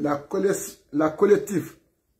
la collective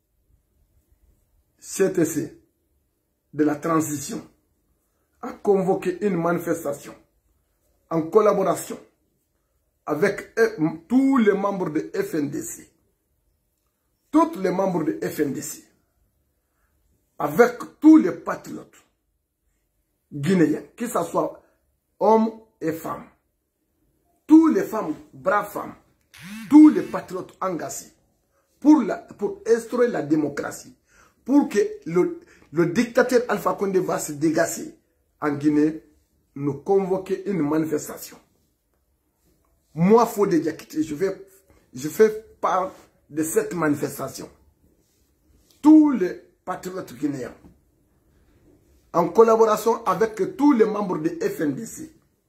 CTC de la transition a convoqué une manifestation en collaboration avec tous les membres de FNDC, tous les membres de FNDC, avec tous les patriotes guinéens, que ce soit hommes et femmes, tous les femmes, braves femmes, tous les patriotes engagés pour instaurer la démocratie, pour que le dictateur Alpha Condé va se dégager en Guinée, nous convoquer une manifestation. Moi, Fodé Diakité, je fais part de cette manifestation. Tous les patriotes guinéens, en collaboration avec tous les membres de FNDC,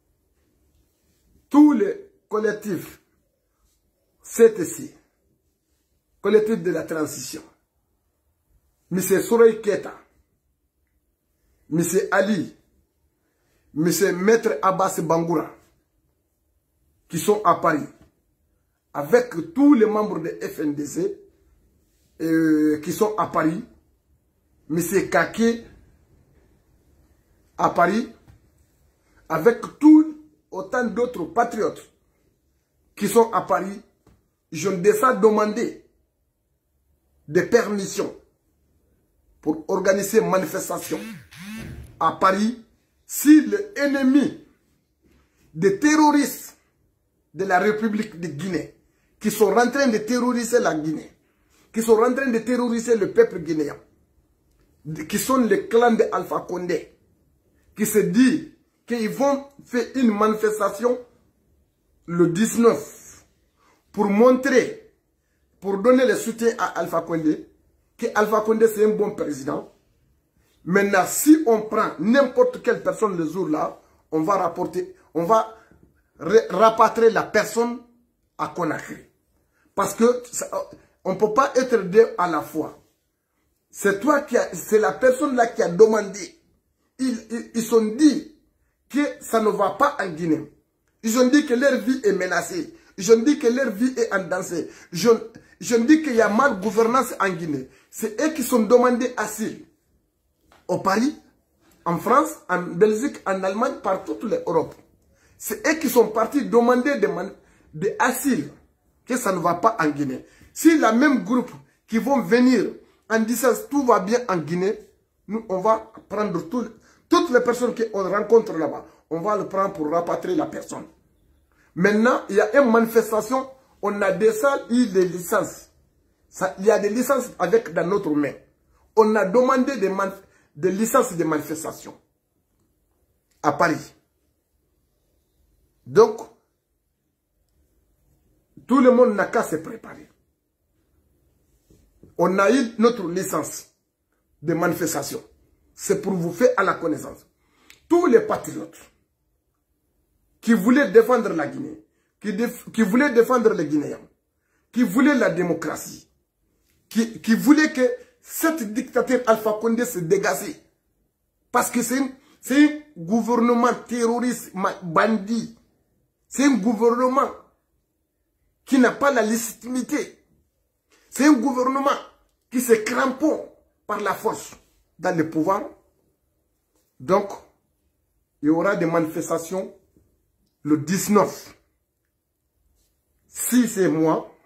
tous les collectifs CTC, collectif de la transition, M. Sourey Keta, M. Ali, M. Maître Abbas Bangoura, qui sont à Paris, avec tous les membres de FNDC qui sont à Paris, M. Kake à Paris, avec autant d'autres patriotes qui sont à Paris, je ne déjà demandé des permissions pour organiser une manifestation à Paris si l'ennemi des terroristes de la République de Guinée, qui sont en train de terroriser la Guinée, qui sont en train de terroriser le peuple guinéen, qui sont les clans de Alpha Condé, qui se disent qu'ils vont faire une manifestation le 19 pour montrer, pour donner le soutien à Alpha Condé, que Alpha Condé c'est un bon président. Maintenant, si on prend n'importe quelle personne le jour-là, on va rapatrier la personne à Conakry. Parce que on ne peut pas être deux à la fois. C'est la personne là qui a demandé. Ils ont dit que ça ne va pas en Guinée. Ils ont dit que leur vie est menacée. Ils ont dit que leur vie est en danger. Ils ont dit qu'il y a mal gouvernance en Guinée. C'est eux qui sont demandé asile. Au Paris, en France, en Belgique, en Allemagne, par toute l'Europe. C'est eux qui sont partis demander des asiles, que ça ne va pas en Guinée. Si la même groupe qui vont venir en disant tout va bien en Guinée, nous, on va prendre toutes les personnes qu'on rencontre là-bas, on va le prendre pour rapatrier la personne. Maintenant, il y a une manifestation, on a déjà eu des licences. Il y a des licences dans notre main. On a demandé des licences de manifestation à Paris. Donc, tout le monde n'a qu'à se préparer. On a eu notre licence de manifestation. C'est pour vous faire à la connaissance. Tous les patriotes qui voulaient défendre la Guinée, qui voulaient défendre les Guinéens, qui voulaient la démocratie, qui voulaient que cette dictature Alpha Condé se dégage. Parce que c'est un gouvernement terroriste, bandit. C'est un gouvernement qui n'a pas la légitimité. C'est un gouvernement qui se crampon par la force dans le pouvoir. Donc, il y aura des manifestations le 19. Si c'est moi,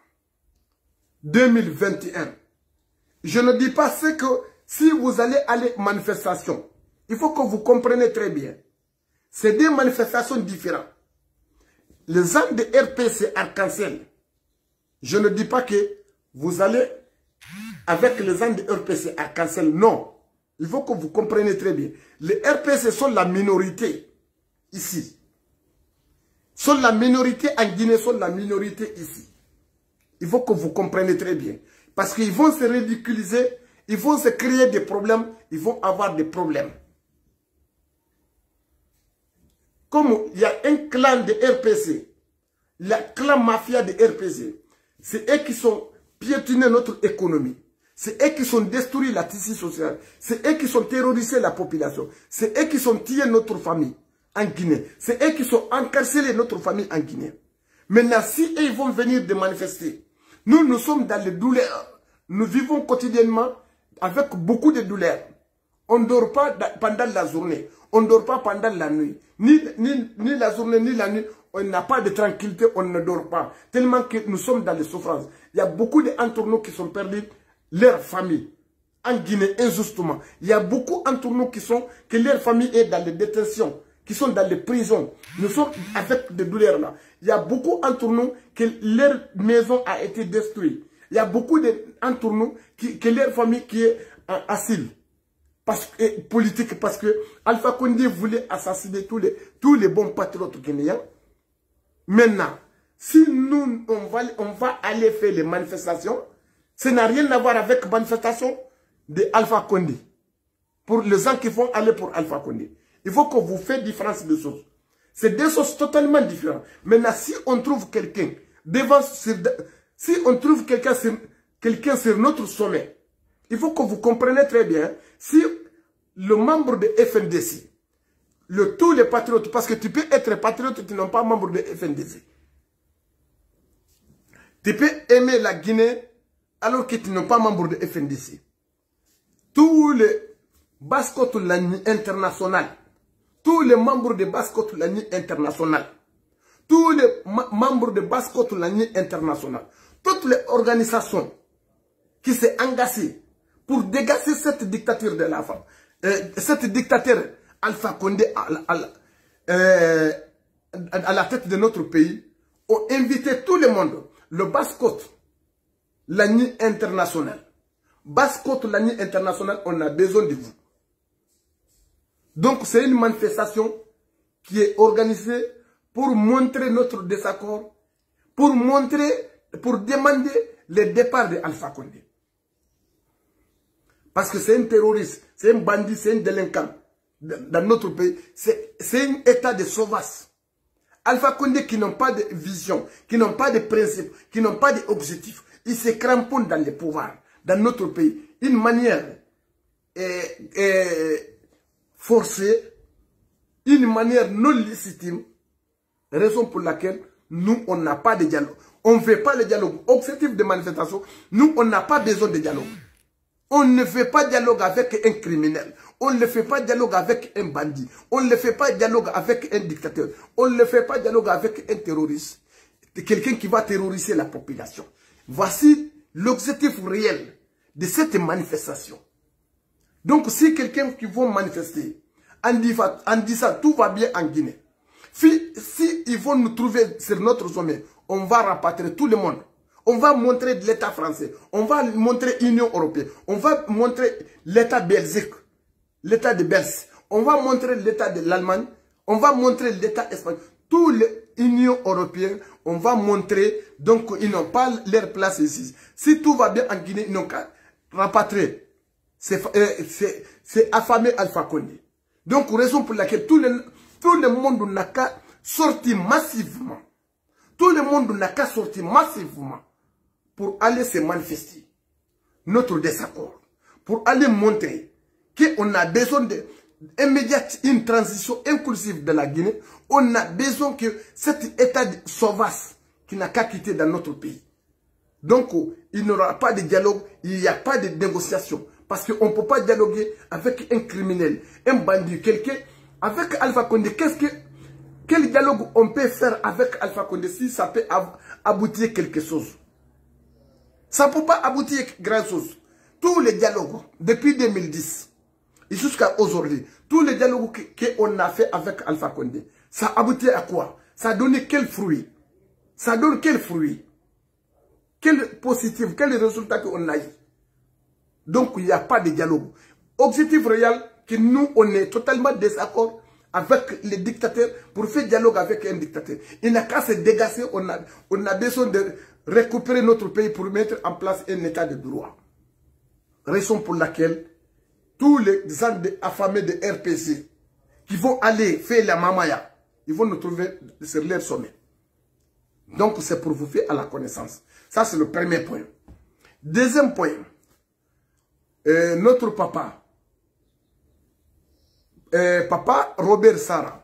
2021. Je ne dis pas ce que si vous allez aller manifestation, il faut que vous compreniez très bien. C'est des manifestations différentes. Les gens de RPC Arc-en-Ciel, je ne dis pas que vous allez avec les gens de RPC Arc-en-Ciel. Non. Il faut que vous compreniez très bien. Les RPC sont la minorité ici. Sont la minorité en Guinée, sont la minorité ici. Il faut que vous compreniez très bien. Parce qu'ils vont se ridiculiser, ils vont se créer des problèmes, ils vont avoir des problèmes. Comme il y a un clan de RPC, le clan mafia de RPC, c'est eux qui sont piétinés notre économie. C'est eux qui sont détruits la tissu social. C'est eux qui sont terrorisés la population. C'est eux qui sont tués notre famille en Guinée. C'est eux qui sont encarcérés notre famille en Guinée. Maintenant, si eux vont venir de manifester, Nous sommes dans les douleurs. Nous vivons quotidiennement avec beaucoup de douleurs. On ne dort pas pendant la journée. On ne dort pas pendant la nuit. Ni la journée, ni la nuit. On n'a pas de tranquillité, on ne dort pas. Tellement que nous sommes dans les souffrances. Il y a beaucoup d'entre nous qui sont perdus leur famille. En Guinée, injustement. Il y a beaucoup d'entre nous que leur famille est dans les détentions, qui sont dans les prisons. Nous sommes avec des douleurs là. Il y a beaucoup d'entre nous que leur maison a été détruite. Il y a beaucoup d'entre nous que leur famille qui est en asile. Politique, parce que Alpha Condé voulait assassiner tous les bons patriotes guinéens. Maintenant, si nous, on va aller faire les manifestations, ça n'a rien à voir avec les manifestations de Alpha Condé. Pour les gens qui vont aller pour Alpha Condé. Il faut que vous fassiez différence de choses. C'est deux choses totalement différentes. Maintenant, si on trouve quelqu'un devant, si on trouve quelqu'un sur notre sommet, il faut que vous compreniez très bien, si le membre de FNDC, tous les patriotes, parce que tu peux être patriote, tu n'es pas membre de FNDC. Tu peux aimer la Guinée alors que tu n'es pas membre de FNDC. Tous les Baskotulani international, tous les membres de Baskotulani international, tous les membres de Baskotulani international, toutes les organisations qui s'est engagées pour dégager cette dictature de la femme, cette dictature Alpha Condé à la tête de notre pays, ont invité tout le monde, le Baskot, l'ANI international. Baskot, l'ANI international, on a besoin de vous. Donc c'est une manifestation qui est organisée pour montrer notre désaccord, pour demander le départ de Alpha Condé. Parce que c'est un terroriste, c'est un bandit, c'est un délinquant dans notre pays. C'est un état de sauvage. Alpha Condé qui n'ont pas de vision, qui n'ont pas de principe, qui n'ont pas d'objectif. Ils se cramponnent dans le pouvoir, dans notre pays. Une manière forcée, une manière non légitime. Raison pour laquelle nous, on n'a pas de dialogue. On ne fait pas le dialogue. Objectif de manifestation, nous, on n'a pas besoin de dialogue. On ne fait pas dialogue avec un criminel. On ne fait pas dialogue avec un bandit. On ne fait pas dialogue avec un dictateur. On ne fait pas dialogue avec un terroriste. Quelqu'un qui va terroriser la population. Voici l'objectif réel de cette manifestation. Donc, si quelqu'un qui va manifester en disant tout va bien en Guinée, si ils vont nous trouver sur notre sommet, on va rapatrier tout le monde. On va montrer l'État français, on va montrer l'Union européenne, on va montrer l'État Belgique, l'État de Belgique, on va montrer l'État de l'Allemagne, on va montrer l'État espagnol. Tous les Unions européennes, on va montrer, donc ils n'ont pas leur place ici. Si tout va bien en Guinée, ils n'ont qu'à rapatrier. C'est affamé Alpha Condé. Donc, raison pour laquelle tout le monde n'a qu'à sortir massivement. Tout le monde n'a qu'à sortir massivement pour aller se manifester notre désaccord, pour aller montrer qu'on a besoin d'immédiate une transition inclusive de la Guinée. On a besoin que cet état sauvage qui n'a qu'à quitter dans notre pays. Donc, il n'y aura pas de dialogue, il n'y a pas de négociation. Parce qu'on ne peut pas dialoguer avec un criminel, un bandit, quelqu'un. Avec Alpha Condé, quel dialogue on peut faire avec Alpha Condé si ça peut aboutir quelque chose? Ça ne peut pas aboutir grand chose. Tous les dialogues, depuis 2010 jusqu'à aujourd'hui, tous les dialogues qu'on a fait avec Alpha Condé, ça aboutit à quoi? Ça a donné quel fruit? Ça donne quel fruit? Quel positif, quel résultat qu'on a eu? Donc, il n'y a pas de dialogue. Objectif réel, que nous, on est totalement désaccord avec les dictateurs pour faire dialogue avec un dictateur. Il n'a qu'à se dégager, on a besoin de récupérer notre pays pour mettre en place un état de droit. Raison pour laquelle tous les gens affamés de RPC qui vont aller faire la mamaya, ils vont nous trouver sur leur sommet. Donc, c'est pour vous faire à la connaissance. Ça, c'est le premier point. Deuxième point. Notre papa, papa Robert Sarah,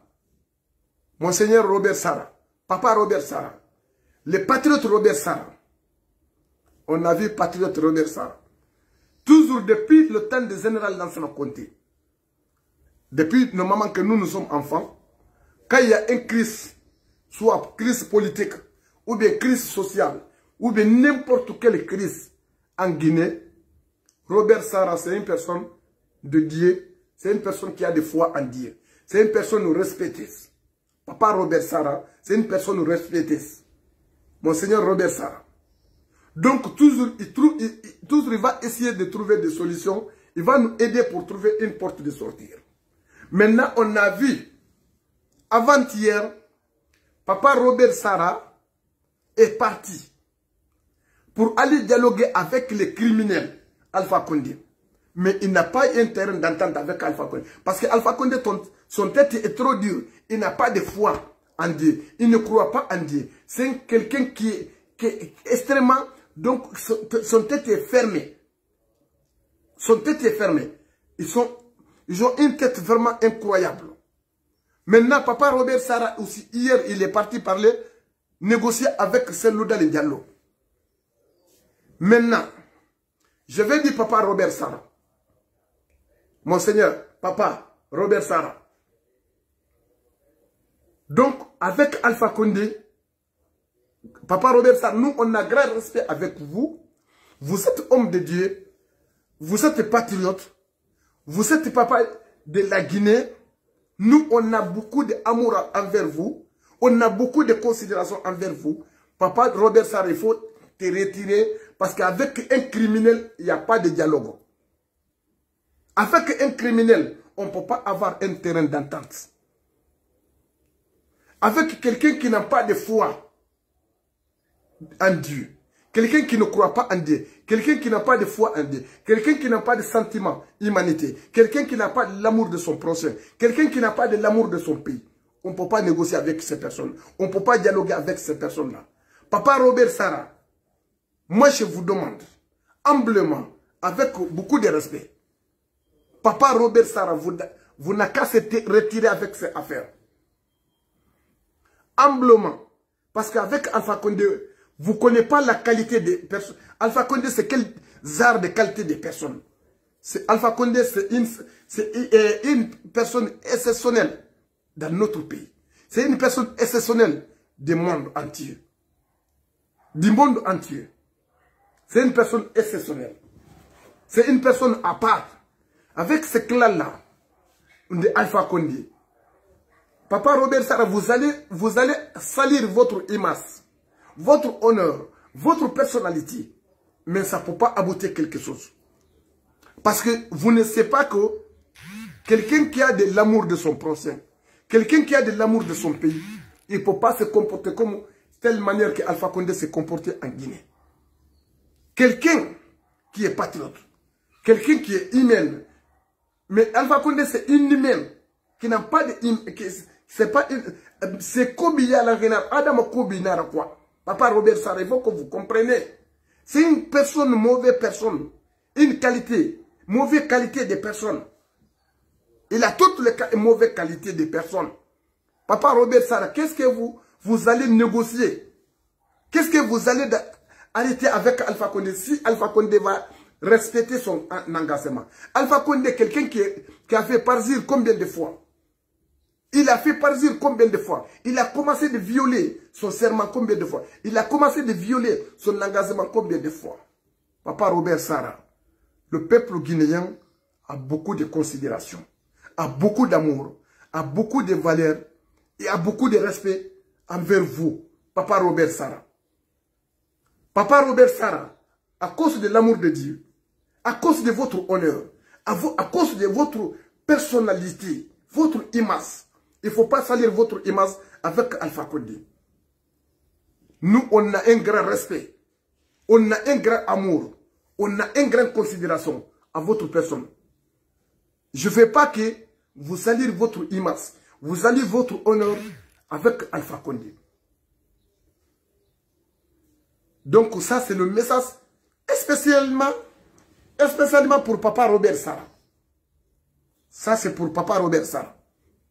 Monseigneur Robert Sarah, papa Robert Sarah, le patriote Robert Sarah, on a vu patriote Robert Sarah. Toujours depuis le temps du général Lansana Conté. Depuis le moment que nous sommes enfants, quand il y a une crise, soit crise politique, ou bien crise sociale, ou bien n'importe quelle crise en Guinée, Robert Sarah, c'est une personne de Dieu, c'est une personne qui a de foi en Dieu. C'est une personne respectée. Papa Robert Sarah, c'est une personne respectée. Monseigneur Robert Sarah. Donc, toujours, il va essayer de trouver des solutions. Il va nous aider pour trouver une porte de sortie. Maintenant, on a vu, avant-hier, Papa Robert Sarah est parti pour aller dialoguer avec les criminels Alpha Condé. Mais il n'a pas un terrain d'entente avec Alpha Condé. Parce que Alpha Condé, son tête est trop dure. Il n'a pas de foi en Dieu. Il ne croit pas en Dieu. C'est quelqu'un qui est extrêmement... Donc, son tête est fermée. Son tête est fermée. Ils ont une tête vraiment incroyable. Maintenant, Papa Robert Sarah aussi, hier, il est parti parler, négocier avec Selouda le Diallo. Maintenant, je vais dire Papa Robert Sarah. Monseigneur, Papa Robert Sarah. Donc, avec Alpha Condé, Papa Robert Sarah, nous, on a grand respect avec vous. Vous êtes homme de Dieu. Vous êtes patriote. Vous êtes papa de la Guinée. Nous, on a beaucoup d'amour envers vous. On a beaucoup de considération envers vous. Papa Robert Sarah, il faut te retirer parce qu'avec un criminel, il n'y a pas de dialogue. Avec un criminel, on ne peut pas avoir un terrain d'entente. Avec quelqu'un qui n'a pas de foi en Dieu, quelqu'un qui ne croit pas en Dieu, quelqu'un qui n'a pas de foi en Dieu, quelqu'un qui n'a pas de sentiment, humanité, quelqu'un qui n'a pas de l'amour de son prochain, quelqu'un qui n'a pas de l'amour de son pays. On ne peut pas négocier avec ces personnes. On ne peut pas dialoguer avec ces personnes-là. Papa Robert Sarah, moi je vous demande, humblement, avec beaucoup de respect, Papa Robert Sarah, vous n'avez qu'à se retirer avec ces affaires. Humblement, parce qu'avec Alpha Condé, vous ne connaissez pas la qualité des personnes. Alpha Condé, c'est quel genre de qualité des personnes? Alpha Condé, c'est une personne exceptionnelle dans notre pays. C'est une personne exceptionnelle du monde entier. Du monde entier. C'est une personne exceptionnelle. C'est une personne à part. Avec ce clan-là, de Alpha Condé, Papa Robert Sarah, vous allez salir votre image, votre honneur, votre personnalité. Mais ça ne peut pas aboutir quelque chose. Parce que vous ne savez pas que quelqu'un qui a de l'amour de son prochain, quelqu'un qui a de l'amour de son pays, il ne peut pas se comporter comme telle manière que Alpha Condé s'est comporté en Guinée. Quelqu'un qui est patriote, quelqu'un qui est humain. Mais Alpha Condé, c'est une humaine qui n'a pas de... C'est pas une... C'est Kobiya la renard. Adam Kobiya quoi. Papa Robert Sarah, il faut que vous compreniez. C'est une personne, mauvaise personne. Une qualité. Mauvaise qualité de personne. Il a toutes les mauvaises qualités de personnes. Papa Robert Sarah, qu'est-ce que vous allez négocier? Qu'est-ce que vous allez arrêter avec Alpha Condé si Alpha Condé va respecter son engagement? Alpha Condé, quelqu'un qui a fait partir combien de fois? Il a fait partir combien de fois? Il a commencé de violer son serment combien de fois? Il a commencé de violer son engagement combien de fois? Papa Robert Sarah, le peuple guinéen a beaucoup de considération, a beaucoup d'amour, a beaucoup de valeurs et a beaucoup de respect envers vous, Papa Robert Sarah. Papa Robert Sarah, à cause de l'amour de Dieu, à cause de votre honneur, à cause de votre personnalité, votre image, il ne faut pas salir votre image avec Alpha Condé. Nous, on a un grand respect, on a un grand amour, on a une grande considération à votre personne. Je ne veux pas que vous saliez votre image, vous saliez votre honneur avec Alpha Condé. Donc ça, c'est le message spécialement pour Papa Robert Sarah. Ça, c'est pour Papa Robert Sarah.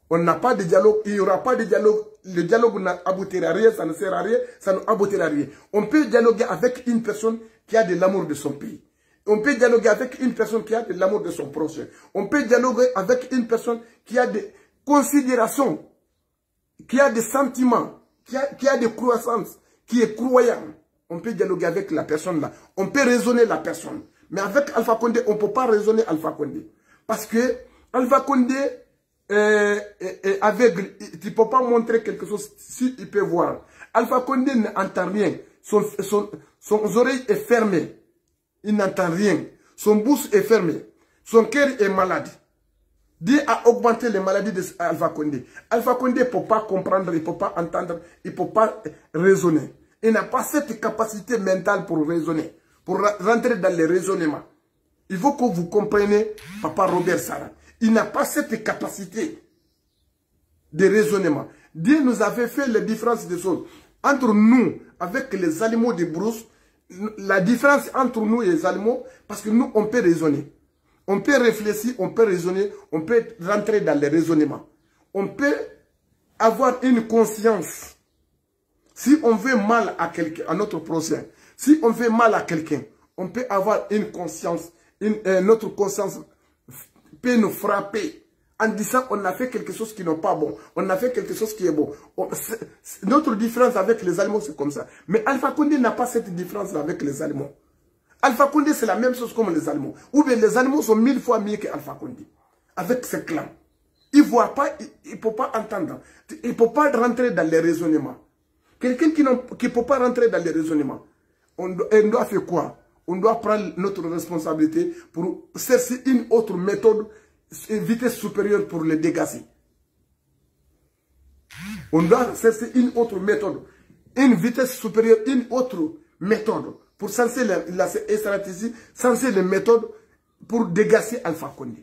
On n'a pas de dialogue, il n'y aura pas de dialogue. Le dialogue n'aboutira à rien, ça ne sert à rien, ça n'aboutira à rien. On peut dialoguer avec une personne qui a de l'amour de son pays. On peut dialoguer avec une personne qui a de l'amour de son prochain. On peut dialoguer avec une personne qui a des considérations, qui a des sentiments, qui a des croyances, qui est croyant. On peut dialoguer avec la personne là. On peut raisonner la personne. Mais avec Alpha Condé, on ne peut pas raisonner Alpha Condé. Parce que Alpha Condé est aveugle. Il ne peut pas montrer quelque chose s'il peut voir. Alpha Condé n'entend rien. Son oreille est fermée. Il n'entend rien. Son bouche est fermée. Son cœur est malade. Dieu a augmenté les maladies d'Alpha Condé. Alpha Condé ne peut pas comprendre, il ne peut pas entendre, il ne peut pas raisonner. Il n'a pas cette capacité mentale pour raisonner, pour rentrer dans les raisonnements. Il faut que vous compreniez Papa Robert Sarah. Il n'a pas cette capacité de raisonnement. Dieu nous avait fait les différences des choses. Entre nous, avec les animaux de brousse, la différence entre nous et les animaux, parce que nous, on peut raisonner. On peut réfléchir, on peut raisonner, on peut rentrer dans les raisonnements. On peut avoir une conscience. Si on veut mal à quelqu'un, à notre prochain, si on veut mal à quelqu'un, on peut avoir une conscience, notre conscience peut nous frapper en disant on a fait quelque chose qui n'est pas bon, on a fait quelque chose qui est bon. Notre différence avec les animaux, c'est comme ça. Mais Alpha Condé n'a pas cette différence avec les animaux. Alpha Condé, c'est la même chose comme les animaux. Ou bien les animaux sont 1000 fois mieux que Alpha Condé. Avec ses clans. Il ne voit pas, il ne peut pas entendre. Il ne peut pas rentrer dans les raisonnements. Quelqu'un qui ne peut pas rentrer dans les raisonnements, on doit faire quoi? On doit prendre notre responsabilité pour chercher une autre méthode, une vitesse supérieure pour le dégager. On doit chercher une autre méthode, une vitesse supérieure, une autre méthode pour censer la stratégie, censer les méthodes pour dégager Alpha Condé.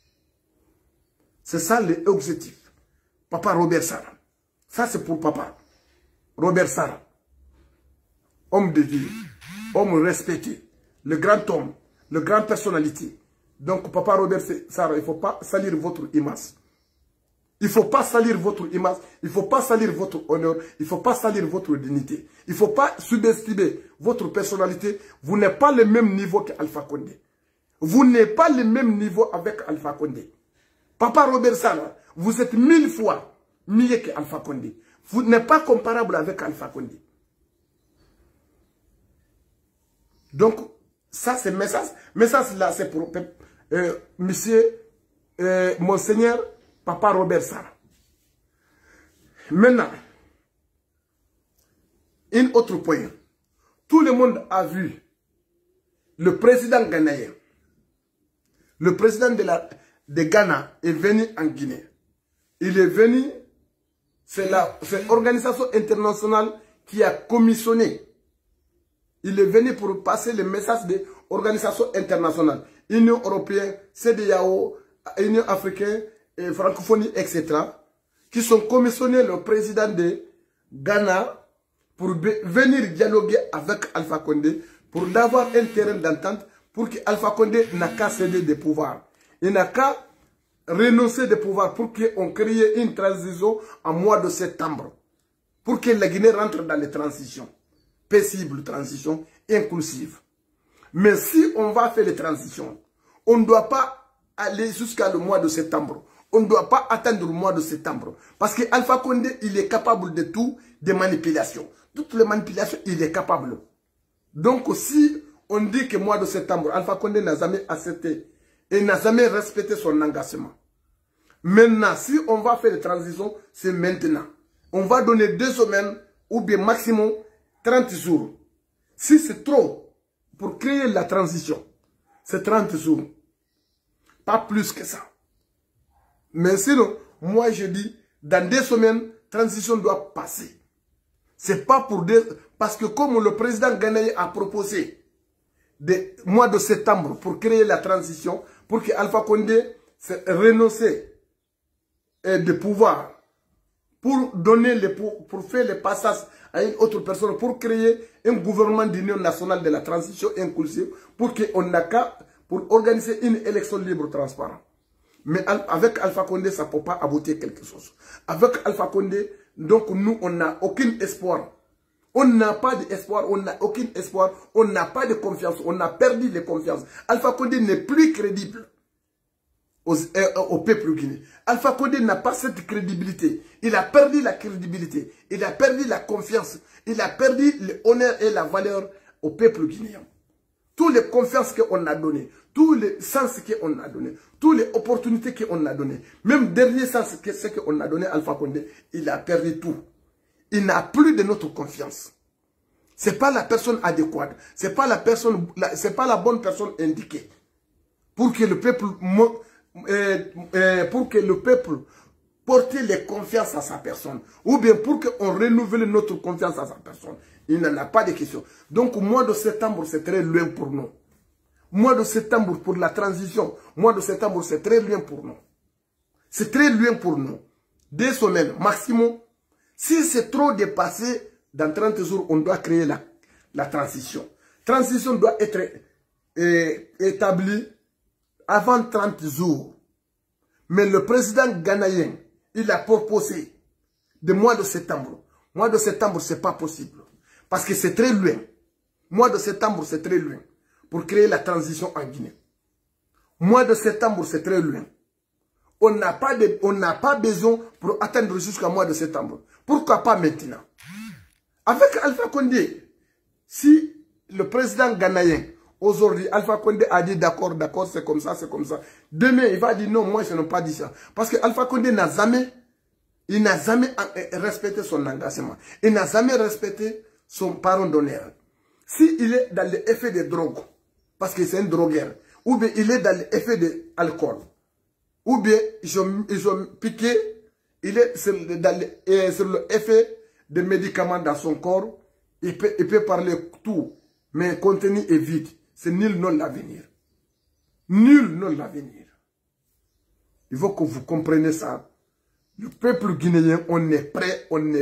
C'est ça l'objectif. Papa Robert Sarah. Ça c'est pour Papa Robert Sarah. Homme de Dieu, homme respecté, le grand homme, le grand personnalité. Donc Papa Robert Sarah, il ne faut pas salir votre image. Il ne faut pas salir votre image, il ne faut pas salir votre honneur, il ne faut pas salir votre dignité. Il ne faut pas subestimer votre personnalité. Vous n'êtes pas le même niveau qu'Alpha Condé. Vous n'êtes pas le même niveau avec Alpha Condé. Papa Robert Sarah, vous êtes 1000 fois mieux qu'Alpha Condé. Vous n'êtes pas comparable avec Alpha Condé. Donc, ça c'est message. Message là, c'est pour monsieur, Monseigneur, Papa Robert Sarah. Maintenant, un autre point. Tout le monde a vu le président ghanéen. Le président de Ghana est venu en Guinée. Il est venu, c'est l'organisation internationale qui a commissionné. Il est venu pour passer le message de l'organisation internationale. Union européenne, CEDEAO, Union africaine, francophonie, etc. Qui sont commissionnés le président de Ghana pour venir dialoguer avec Alpha Condé, pour avoir un terrain d'entente, pour que Alpha Condé n'a qu'à céder des pouvoirs. Il n'a qu'à renoncer des pouvoirs pour qu'on crée une transition en mois de septembre. Pour que la Guinée rentre dans les transitions. Paisible transition, inclusive. Mais si on va faire les transitions, on ne doit pas aller jusqu'à le mois de septembre. On ne doit pas attendre le mois de septembre. Parce que Alpha Condé, il est capable de tout, des manipulations. Toutes les manipulations, il est capable. Donc si on dit que mois de septembre, Alpha Condé n'a jamais accepté et n'a jamais respecté son engagement. Maintenant, si on va faire les transitions, c'est maintenant. On va donner 2 semaines ou bien maximum 30 jours. Si c'est trop pour créer la transition, c'est 30 jours. Pas plus que ça. Mais sinon, moi je dis, dans 2 semaines, transition doit passer. C'est pas pour parce que comme le président ghanéen a proposé des mois de septembre pour créer la transition, pour que Alpha Condé renonce de pouvoir, pour donner pour faire le passage à une autre personne, pour créer un gouvernement d'union nationale de la transition inclusive, pour qu'on n'a qu'à pour organiser une élection libre transparente. Mais avec Alpha Condé, ça ne peut pas aboutir quelque chose. Avec Alpha Condé, donc nous, on n'a aucun espoir. On n'a pas d'espoir, on n'a aucun espoir, on n'a pas de confiance, on a perdu de confiance. Alpha Condé n'est plus crédible au peuple guinéen. Alpha Condé n'a pas cette crédibilité. Il a perdu la crédibilité, il a perdu la confiance, il a perdu l'honneur et la valeur au peuple guinéen. Toutes les confiances qu'on a données, tous les sens qu'on a donnés, toutes les opportunités qu'on a données, même dernier sens que ce qu'on a donné à Alpha Condé, il a perdu tout. Il n'a plus de notre confiance. Ce n'est pas la personne adéquate, ce n'est pas la bonne personne indiquée pour que le peuple porte les confiances à sa personne, ou bien pour qu'on renouvelle notre confiance à sa personne. Il n'en a pas de question. Donc, mois de septembre, c'est très loin pour nous. Mois de septembre pour la transition, mois de septembre, c'est très loin pour nous. C'est très loin pour nous. 2 semaines, maximum. Si c'est trop dépassé, dans 30 jours, on doit créer la transition. Transition doit être établie avant 30 jours. Mais le président ghanéen, il a proposé de mois de septembre. Mois de septembre, ce n'est pas possible. Parce que c'est très loin. Mois de septembre, c'est très loin. Pour créer la transition en Guinée. Mois de septembre, c'est très loin. On n'a pas besoin pour atteindre jusqu'à mois de septembre. Pourquoi pas maintenant? Avec Alpha Condé, si le président ghanéen, aujourd'hui, Alpha Condé a dit d'accord, c'est comme ça, c'est comme ça. Demain, il va dire non, moi je n'ai pas dit ça. Parce que Alpha Condé n'a jamais respecté son engagement. Il n'a jamais respecté son parent d'honneur. S'il est dans l'effet de drogue, parce que c'est un drogueur, ou bien il est dans l'effet de l'alcool, ou bien ils ont piqué, il est sur l'effet de médicaments dans son corps, il peut parler tout, mais le contenu est vide. C'est nul non l'avenir. Nul non l'avenir. Il faut que vous compreniez ça. Le peuple guinéen, on est prêt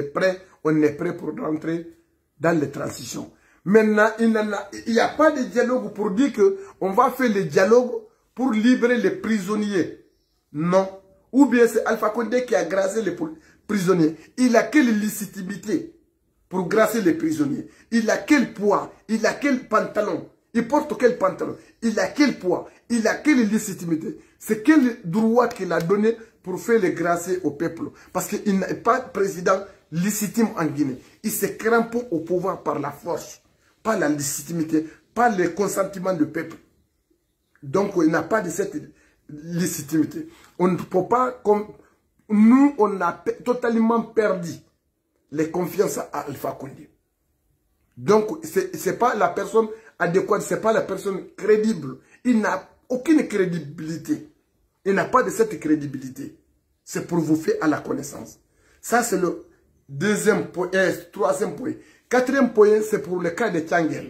pour rentrer dans les transitions. Maintenant, il n'y a pas de dialogue pour dire qu'on va faire le dialogue pour libérer les prisonniers. Non. Ou bien c'est Alpha Condé qui a gracié les prisonniers. Il a quelle légitimité pour gracier les prisonniers? Il a quel poids? Il a quel pantalon? Il porte quel pantalon? Il a quel poids? Il a quelle légitimité? C'est quel droit qu'il a donné pour faire les gracier au peuple? Parce qu'il n'est pas président légitime en Guinée. Il se crampe au pouvoir par la force, pas la légitimité, pas le consentement du peuple. Donc il n'a pas de cette légitimité. On ne peut pas, comme nous, on a totalement perdu les confiances à Alpha Condé. Donc ce n'est pas la personne adéquate, ce n'est pas la personne crédible. Il n'a aucune crédibilité. Il n'a pas de cette crédibilité. C'est pour vous faire à la connaissance. Ça, c'est le deuxième point, troisième point. Quatrième point, c'est pour le cas de Tiangel.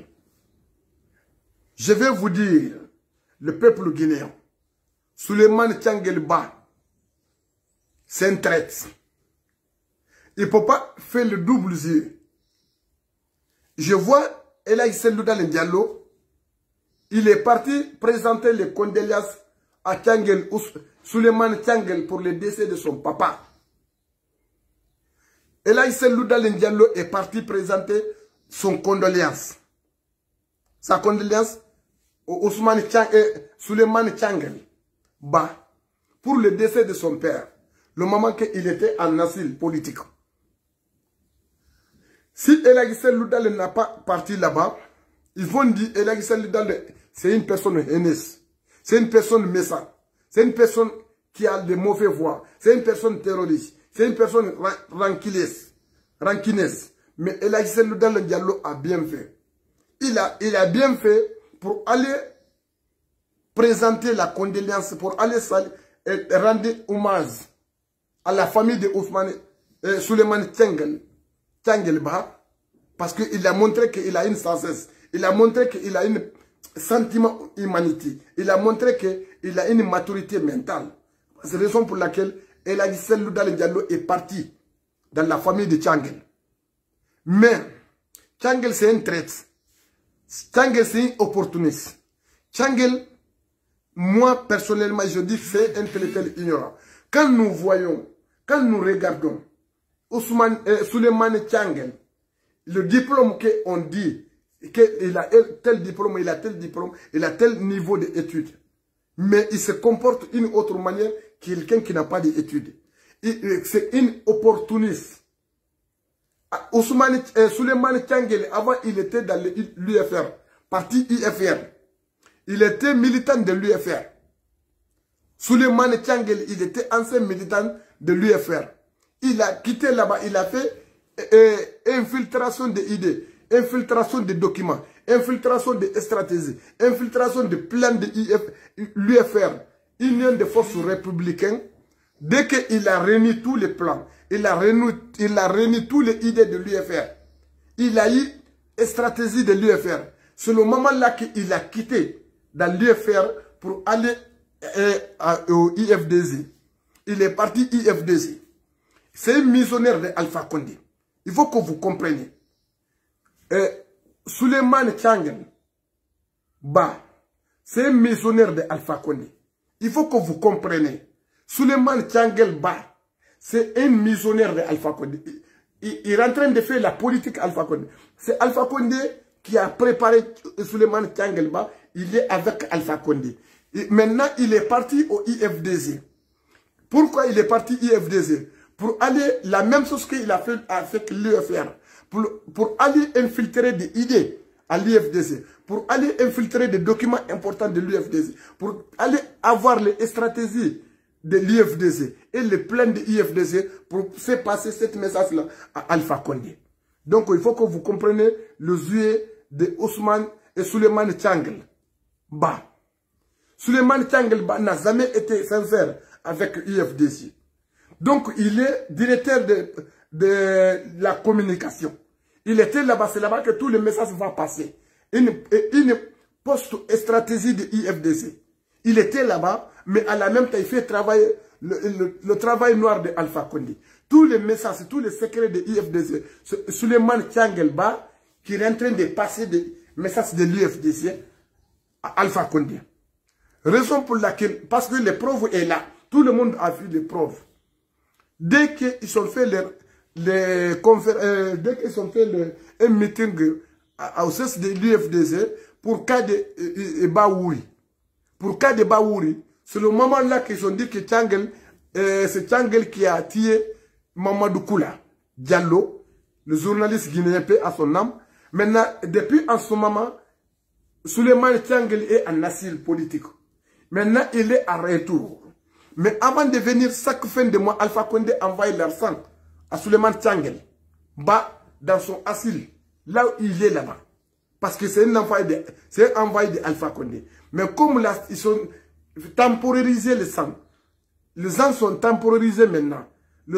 Je vais vous dire, le peuple guinéen, Souleymane Tiangel Ba, c'est un traître. Il ne peut pas faire le double yeux. Je vois Elaï Selouda Diallo, il est parti présenter les condoléances à Tiangel, Souleymane Tiangel pour le décès de son papa. Elaï Selouda Diallo est parti présenter son condoléance. Sa condoléance au Souleymane Tiangel Ba pour le décès de son père, le moment qu'il était en asile politique. Si Elaï Selouda n'a pas parti là-bas, ils vont dire Elaï Selouda c'est une personne haineuse, c'est une personne méchante, c'est une personne qui a de mauvaises voix, c'est une personne terroriste, c'est une personne ranquineuse. Mais Elaï Selouda Diallo a bien fait. Il a bien fait pour aller présenter la condoléance, pour aller rendre hommage à la famille de Souleymane Tiangel Ba, parce qu'il a montré qu'il a une sagesse, il a montré qu'il a un sentiment humanité, il a montré qu'il a une maturité mentale. C'est la raison pour laquelle Elaï Selouda Diallo est parti dans la famille de Tiangel. Mais Tiangel c'est un traître. Tiangel c'est un opportuniste. Tiangel moi, personnellement, je dis que c'est intellectuel ignorant. Quand nous voyons, quand nous regardons Souleymane Tiangel, le diplôme qu'on dit, qu'il a tel diplôme, il a tel diplôme, il a tel niveau d'études. Mais il se comporte d'une autre manière que quelqu'un qui n'a pas d'études. C'est une opportuniste. Souleymane Tiangel, avant, il était dans l'UFR, parti UFR. Il était militant de l'UFR. Souleymane Tiangel, il était ancien militant de l'UFR. Il a quitté là-bas, il a fait infiltration des idées, infiltration des documents, infiltration des stratégies, infiltration de plans de l'UFR, Union des forces républicaines. Dès qu'il a réuni tous les plans, il a réuni toutes les idées de l'UFR. Il a eu une stratégie de l'UFR. C'est le moment-là qu'il a quitté dans l'UFR pour aller au IFDZ. Il est parti IFDZ. C'est un missionnaire de Alpha Condé. Il faut que vous compreniez. Souleymane Tiangel Ba, c'est un missionnaire de Alpha Condé. Il faut que vous compreniez. Souleymane Tiangel Ba, c'est un missionnaire de Alpha Condé. Il est en train de faire la politique Alpha Condé. C'est Alpha Condé qui a préparé Souleymane Tiangel Ba. Il est avec Alpha Condé. Maintenant, il est parti au IFDZ. Pourquoi il est parti IFDZ? Pour aller, la même chose qu'il a fait avec l'UFR. Pour aller infiltrer des idées à l'IFDZ. Pour aller infiltrer des documents importants de l'UFDZ. Pour aller avoir les stratégies de l'IFDZ et les plans de l'IFDZ pour faire passer cette message-là à Alpha Condé. Donc, il faut que vous compreniez le juillet de Ousmane et Souleymane Tiangel Ba. Souleymane Tiangel Ba n'a jamais été sincère avec l'IFDZ. Donc, il est directeur de la communication. Il était là-bas, c'est là-bas que tous les messages vont passer. Une post-stratégie de l'IFDZ. Il était là-bas, mais à la même temps, il fait travailler le travail noir de Alpha Condé. Tous les messages, tous les secrets de l'IFDZ, Souleymane Tiangel Ba, qui est en train de passer des messages de l'IFDZ à Alpha Condé. Raison pour laquelle, parce que les preuves est là. Tout le monde a vu les preuves. Dès qu'ils ont fait un meeting au sein de l'UFDZ pour cas de Baouri. Pour cas de Baouri, c'est le moment là qu'ils ont dit que c'est Tiangel qui a tué Mamadou Koula Diallo, le journaliste guinéen paix à son âme. Maintenant, depuis en ce moment, Souleymane Tiangel est en asile politique. Maintenant, il est à retour. Mais avant de venir, chaque fin de mois, Alpha Condé envoie l'argent à Souleymane Tiangel Ba dans son asile, là où il est là-bas. Parce que c'est un envoyé de Alpha Condé. Mais comme là, ils ont temporisé le sang, les gens sont temporisés maintenant.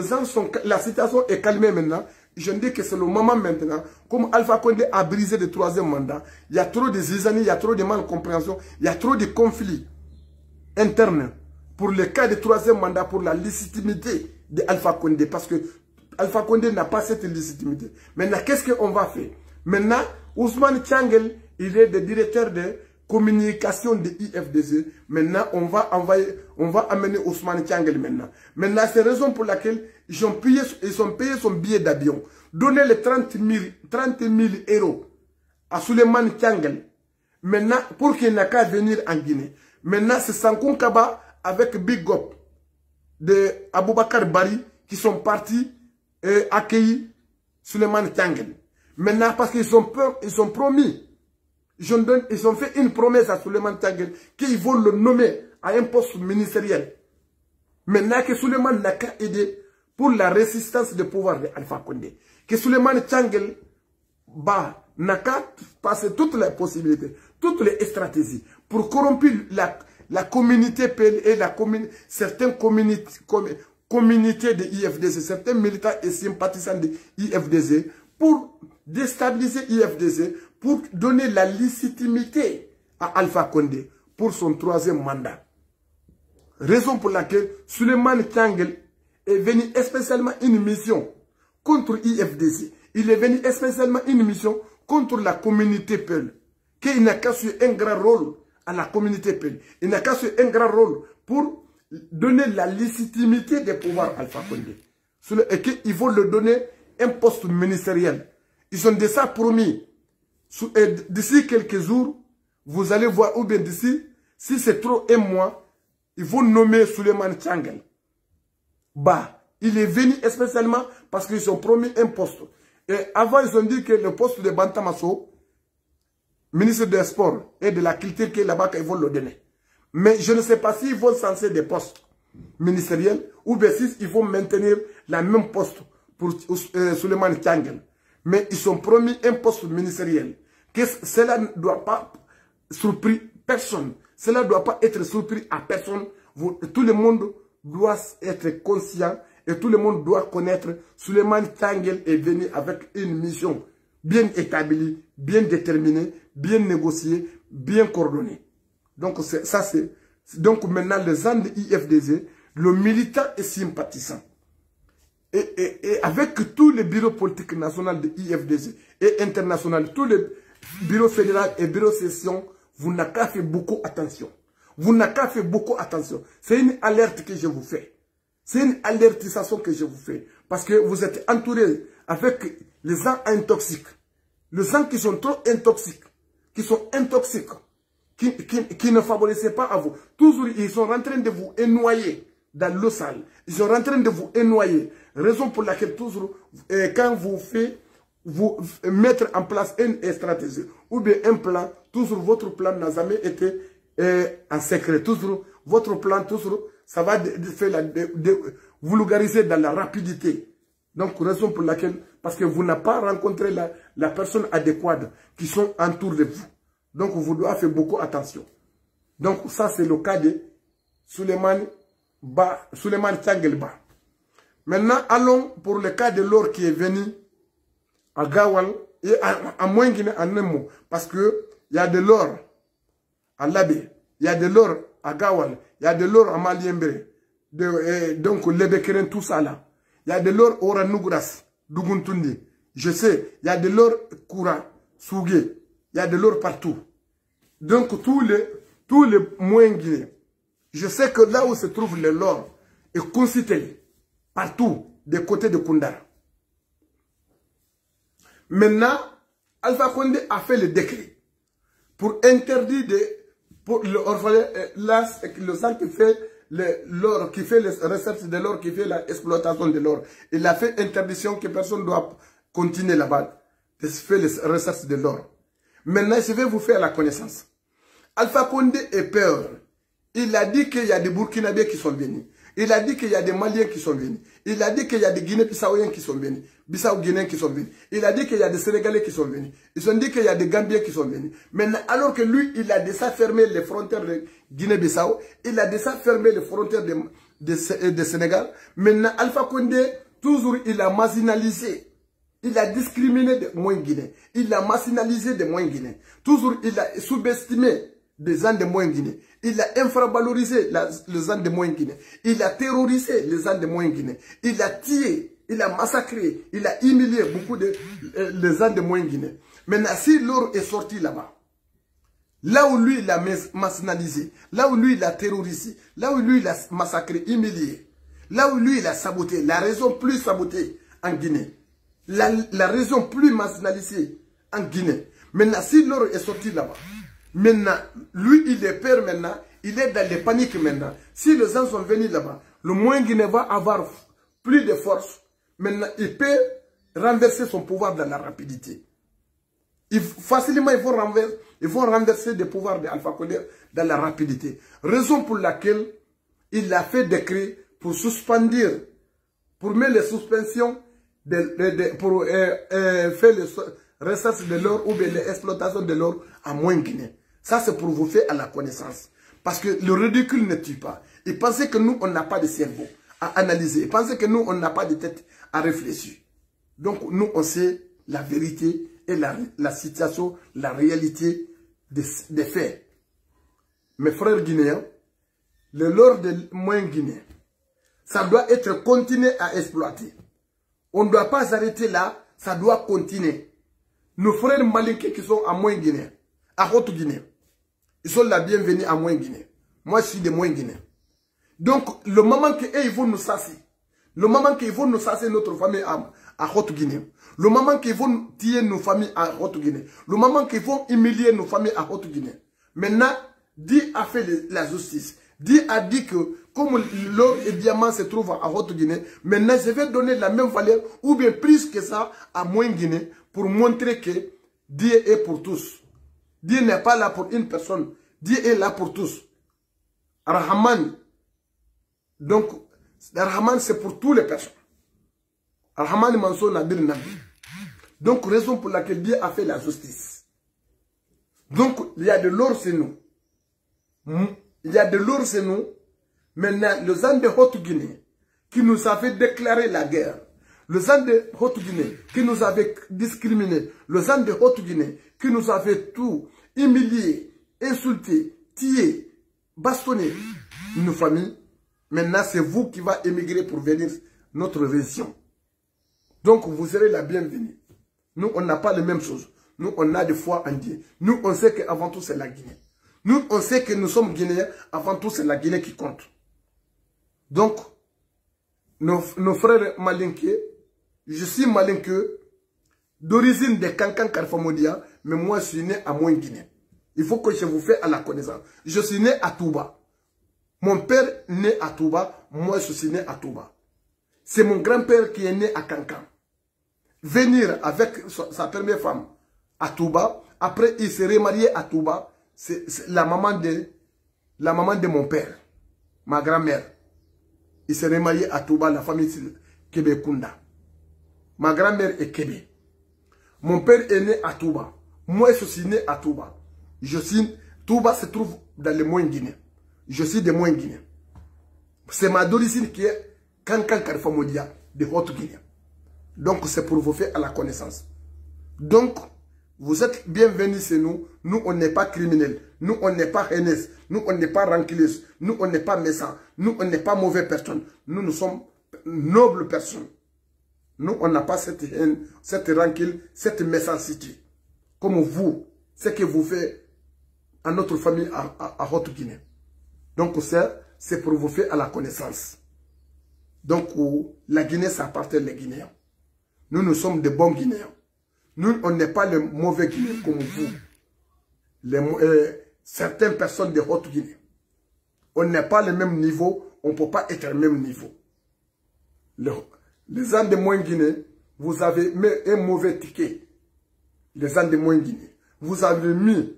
La situation est calmée maintenant. Je dis que c'est le moment maintenant. Comme Alpha Condé a brisé le troisième mandat, il y a trop de zizanie, il y a trop de malcompréhension, il y a trop de conflits internes. Pour le cas de troisième mandat, pour la légitimité de Alpha Condé. Parce que Alpha Condé n'a pas cette légitimité. Maintenant, qu'est-ce qu'on va faire? Maintenant, Ousmane Tiangel, il est le directeur de communication de l'IFDZ. Maintenant, on va amener Ousmane Tiangel maintenant. Maintenant, c'est la raison pour laquelle ils ont payé son billet d'avion. Donner les 30 000 euros à Souleymane Tiangel. Maintenant, pour qu'il n'a qu'à venir en Guinée. Maintenant, c'est Sankoun Kaba avec Big Gop de Aboubakar Bari qui sont partis accueillir Souleymane Tiangel. Maintenant, parce qu'ils ont promis, ils ont fait une promesse à Souleymane Tiangel qu'ils vont le nommer à un poste ministériel. Maintenant que Souleymane n'a qu'à aider pour la résistance du pouvoir de Alpha Condé. Que Souleymane Tiangel Ba n'a qu'à passer toutes les possibilités, toutes les stratégies pour corrompre la communauté PL et certaines communautés de IFDZ, certains militants et sympathisants de IFDZ, pour déstabiliser IFDZ, pour donner la légitimité à Alpha Condé pour son troisième mandat. Raison pour laquelle Souleymane Tiangel est venu spécialement une mission contre IFDZ. Il est venu spécialement une mission contre la communauté PL, qu'il n'a qu'à jouer un grand rôle à la communauté PEL. Il n'a qu'à jouer un grand rôle pour donner la légitimité des pouvoirs Alpha Condé. Et qu'ils vont le donner un poste ministériel. Ils ont déjà promis. D'ici quelques jours, vous allez voir, ou bien d'ici, si c'est trop un mois, ils vont nommer Suleiman Tchangel. Bah, il est venu spécialement parce qu'ils ont promis un poste. Et avant, ils ont dit que le poste de Bantamasso, ministre des Sports et de la Culture qui est là-bas, ils vont le donner. Mais je ne sais pas s'ils vont censer des postes ministériels ou bien s'ils vont maintenir la même poste pour Suleiman Tchangel. Mais ils ont promis un poste ministériel. Que cela ne doit pas surprendre personne. Cela ne doit pas être surpris à personne. Tout le monde doit être conscient et tout le monde doit connaître Suleiman Tchangel est venu avec une mission bien établie, bien déterminée, bien négociée, bien coordonnée. Donc ça c'est donc maintenant les gens de IFDG, le militant et sympathisant. Et avec tous les bureaux politiques nationaux de IFDG et internationaux, tous les bureaux fédéraux et bureaux session, vous n'avez qu'à faire beaucoup attention. Vous n'avez qu'à faire beaucoup attention. C'est une alerte que je vous fais. C'est une alertisation que je vous fais. Parce que vous êtes entouré avec les gens intoxiques. Les gens qui sont trop intoxiques. Qui sont intoxiques. Qui ne favorisent pas à vous. Toujours, ils sont en train de vous noyer dans l'eau sale. Ils sont en train de vous noyer. Raison pour laquelle toujours, quand vous mettre en place une stratégie ou bien un plan, toujours votre plan n'a jamais été en secret. Toujours, votre plan, toujours, ça va vulgariser dans la rapidité. Donc, raison pour laquelle, parce que vous n'avez pas rencontré la personne adéquate qui sont autour de vous. Donc, vous devez faire beaucoup attention. Donc, ça, c'est le cas de Suleiman Tchangel Ba. Maintenant, allons pour le cas de l'or qui est venu à Gawal et à Mouenguine en un mot. Parce que il y a de l'or à Labé, il y a de l'or à Gawal, il y a de l'or à Maliembre, donc Lebekeren, tout ça là. Il y a de l'or au Ranouguras, Duguntundi. Je sais, il y a de l'or Koura, Sougé, il y a de l'or partout. Donc tous les Mouenguine, je sais que là où se trouve le l'or est constitué partout, des côtés de Koundara. Maintenant, Alpha Condé a fait le décret pour interdire pour le sang qui fait l'or, qui fait les recherches de l'or, qui fait l'exploitation de l'or. Il a fait interdiction que personne ne doit continuer là-bas de faire les recherches de l'or. Maintenant, je vais vous faire la connaissance. Alpha Condé est peur. Il a dit qu'il y a des Burkinabés qui sont venus. Il a dit qu'il y a des Maliens qui sont venus. Il a dit qu'il y a des Guinéens-Bissauiens qui sont venus. Bissau-Guinéens qui sont venus. Il a dit qu'il y a des Sénégalais qui sont venus. Ils ont dit qu'il y a des Gambiens qui sont venus. Maintenant, alors que lui, il a déjà fermé les frontières de Guinée-Bissau, il a déjà fermé les frontières de Sénégal. Maintenant, Alpha Condé, toujours, il a marginalisé. Il a discriminé des moins Guinéens. Il a marginalisé des moins Guinéens. Toujours, il a sous-estimé des gens de moins Guinée. Il a infravalorisé les gens de moins Guinée. Il a terrorisé les gens de moins Guinée. Il a tué, il a massacré, il a humilié beaucoup de les gens de moins Guinée. Maintenant, si l'or est sorti là-bas, là où lui il a marginalisé, là où lui il a terrorisé, là où lui il a massacré, humilié, là où lui il a saboté, la raison plus sabotée en Guinée, la raison plus marginalisée en Guinée. Maintenant, si l'or est sorti là-bas, maintenant, lui, il est peur maintenant. Il est dans les paniques maintenant. Si les gens sont venus là-bas, le moins Guinée va avoir plus de force. Maintenant, il peut renverser son pouvoir dans la rapidité. Facilement, ils vont renverser des pouvoirs d'Alpha Condé dans la rapidité. Raison pour laquelle il a fait décret pour suspendre, pour mettre les suspensions, pour faire les recherches de l'or ou bien l'exploitation de l'or à moins Guinée. Ça, c'est pour vous faire à la connaissance. Parce que le ridicule ne tue pas. Ils pensaient que nous, on n'a pas de cerveau à analyser. Ils pensaient que nous, on n'a pas de tête à réfléchir. Donc, nous, on sait la vérité et la situation, la réalité des faits. Mes frères guinéens, le l'or de moins Guinée, ça doit être continué à exploiter. On ne doit pas arrêter là, ça doit continuer. Nos frères maliens qui sont à moins Guinée, à Haute Guinée, Ils sont la bienvenue à Moins-Guinée. Moi, je suis de Moins-Guinée. Donc, le moment qu'ils vont nous sasser, le moment qu'ils vont nous sasser notre famille à Haute-Guinée, le moment qu'ils vont tuer nos familles à Haute-Guinée, le moment qu'ils vont humilier nos familles à Haute-Guinée, maintenant, Di a fait la justice. Di a dit que, comme l'or et diamant se trouvent à Haute-Guinée, maintenant je vais donner la même valeur, ou bien plus que ça, à Moins-Guinée, pour montrer que Dieu est pour tous. Dieu n'est pas là pour une personne. Dieu est là pour tous. Rahman. Donc, Rahman, c'est pour toutes les personnes. Rahman Mansour Nadir Nabi. Donc, raison pour laquelle Dieu a fait la justice. Donc, il y a de l'or chez nous. Il y a de l'or chez nous. Maintenant, le gens de Haute-Guinée qui nous avait déclaré la guerre, le gens de Haute-Guinée qui nous avait discriminé, le gens de Haute-Guinée qui nous avait tout humilié, insulté, tué, bastonné, nos familles, maintenant c'est vous qui va émigrer pour venir notre région. Donc vous serez la bienvenue. Nous, on n'a pas les mêmes choses. Nous, on a des foi en Dieu. Nous, on sait qu'avant tout, c'est la Guinée. Nous, on sait que nous sommes Guinéens. Avant tout, c'est la Guinée qui compte. Donc, nos frères malinqués, je suis malinqueux d'origine de Kankan Karfamodia, mais moi, je suis né à Moins-Guinée. Il faut que je vous fasse à la connaissance. Je suis né à Touba. Mon père est né à Touba. Moi, je suis né à Touba. C'est mon grand-père qui est né à Kankan. Venir avec sa première femme à Touba. Après, il s'est remarié à Touba. C'est la maman de mon père, ma grand-mère. Il s'est remarié à Touba, la famille Kébé Kunda. Ma grand-mère est Kébé. Mon père est né à Touba. Moi, je suis né à Touba. Touba se trouve dans le Moins-Guinée. Je suis de Moins-Guinée. C'est ma d'origine qui est Kankan Karfamodia de Haute-Guinée. Donc, c'est pour vous faire à la connaissance. Donc, vous êtes bienvenus chez nous. Nous, on n'est pas criminels. Nous, on n'est pas haineux. Nous, on n'est pas rancuniers. Nous, on n'est pas méchants. Nous, on n'est pas mauvaises personnes. Nous sommes nobles personnes. Nous, on n'a pas cette haine, cette rancune, cette méchanceté. Comme vous, ce que vous faites à notre famille à Haute-Guinée. Donc, c'est pour vous faire à la connaissance. Donc, la Guinée, ça appartient aux Guinéens. Nous sommes des bons Guinéens. Nous, on n'est pas les mauvais Guinéens comme vous. Certaines personnes de Haute-Guinée. On n'est pas le même niveau. On ne peut pas être au même niveau. Les gens de Moins-Guinée, vous avez mis un mauvais ticket. Les gens de Moins-Guinée. Vous avez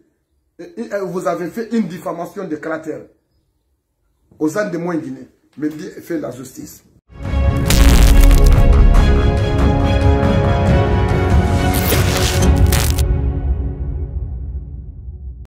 fait une diffamation de caractère aux gens de Moins-Guinée. Mais Dieu fait la justice.